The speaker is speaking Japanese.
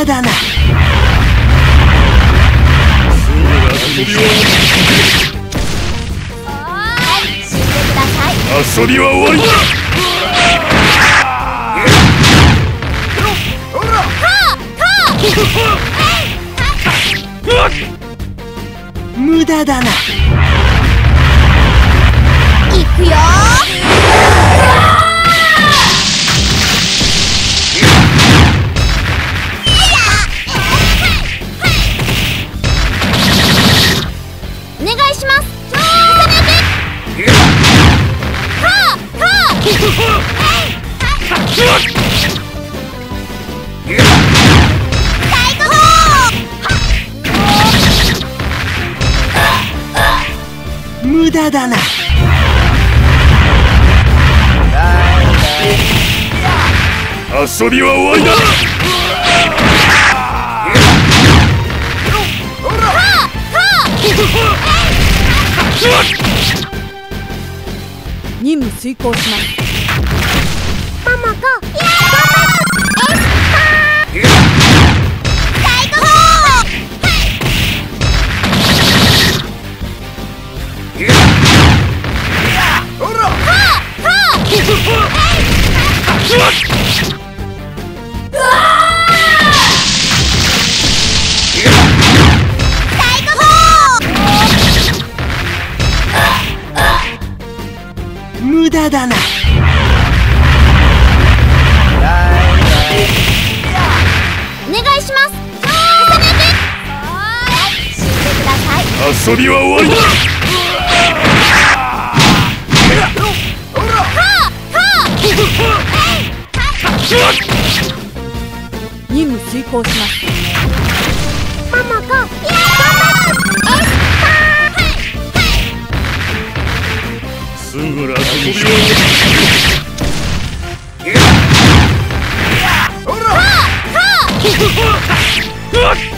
駄だな。 死んでください。 遊びは終わりだ。 無駄だな。 行くよお願いします。 無駄だな。 遊びは終わりだ。 任務遂行します。 ママが無駄だな。 お願いします。死んでください。 遊びは終わりだ。 任務遂行します。 ママがすぐ楽にしろ。